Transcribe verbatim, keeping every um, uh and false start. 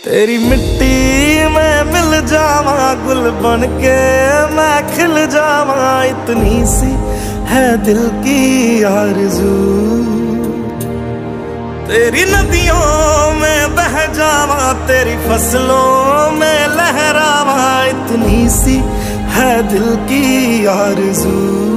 तेरी मिट्टी में मिल जावा, गुल बन के मैं खिल जावा, इतनी सी है दिल की आरज़ू। तेरी नदियों में बह जावा, तेरी फसलों में लहरावा, इतनी सी है दिल की आरज़ू।